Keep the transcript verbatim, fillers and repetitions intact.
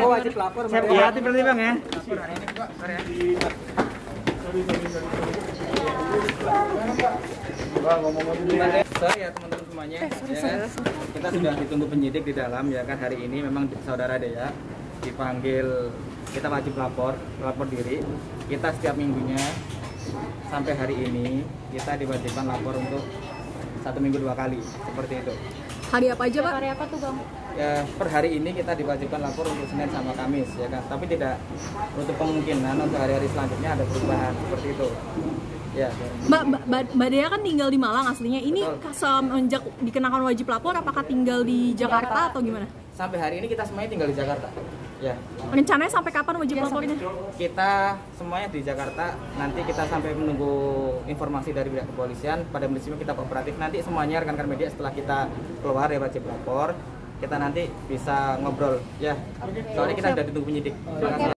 Oh, wajib lapor. Saya hati-hati berarti Bang ya. Bang, ngomong-ngomong Sorry ya teman-teman semuanya. Eh, sorry, ya kan? Kita sudah ditunggu penyidik di dalam ya kan, hari ini memang saudara Dea dipanggil, kita wajib lapor, lapor diri. Kita setiap minggunya sampai hari ini kita diwajibkan lapor untuk satu minggu dua kali, seperti itu. Hari apa aja Pak? Hari apa tuh Bang? Ya per hari ini kita diwajibkan lapor untuk Senin sama Kamis ya kan, tapi tidak untuk kemungkinan untuk hari-hari selanjutnya ada perubahan seperti itu. Ya. Mbak, Mbak, Mbak Dea kan tinggal di Malang aslinya. Ini semenjak dikenakan wajib lapor, apakah tinggal di Jakarta atau gimana? Sampai hari ini kita semuanya tinggal di Jakarta. Ya. Rencananya sampai kapan wajib lapornya? Kita semuanya di Jakarta. Nanti kita sampai menunggu informasi dari pihak kepolisian. Pada prinsipnya kita kooperatif. Nanti semuanya rekan-rekan media setelah kita keluar dari wajib lapor, kita nanti bisa ngobrol. Ya. Soalnya kita sudah ditunggu penyidik. Terima kasih.